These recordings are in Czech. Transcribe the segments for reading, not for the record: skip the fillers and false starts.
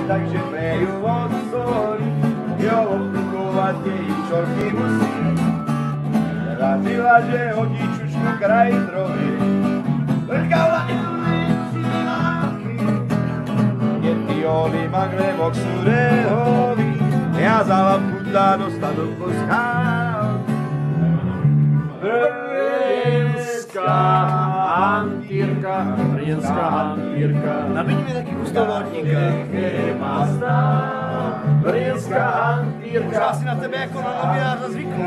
takže preju odsoli, jo, obdukovať jej čorky musí. Razila, že hodí čučku kraj drohy, vrkala je tioli magle moksurehovi, jazala putla do stanku schál. Brněnská hantýrka. Nabiň mi taky kus toho vodníka. Brněnská hantýrka. Možná si na tebe jako na novináře zvyknu,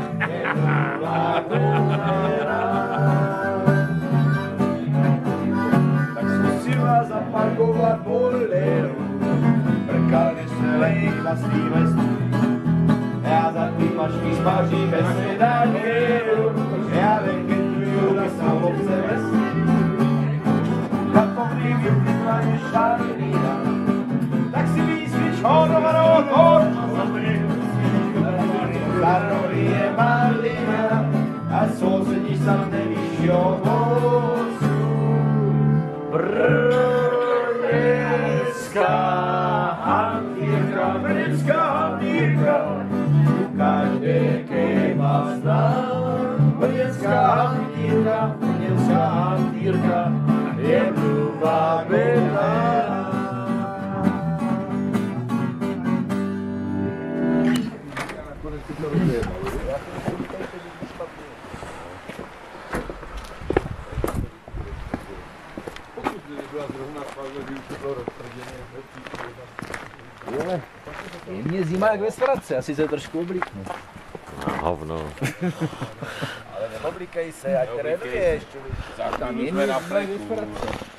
Tak zkusila zaparkovat bolero, brkali se lej na svý vestu. Já za ty mašky spaří bez sedákeru, já vegetuju na salobce vestu. Takový vyplývaně šarmíra, tak si výsvič hodovanou kočku. Zaroli je malina a sousedíš sam nevíš o vozu. Brněnská hantýrka, brněnská hantýrka. Každé kejma znám. Brněnská hantýrka je mluva bělá. Je mě zima jak ve Svratce, asi se trošku oblíknu. Hovno. Ale neoblíkej se, ať trénuješ. Tam je zima jak ve Svratce.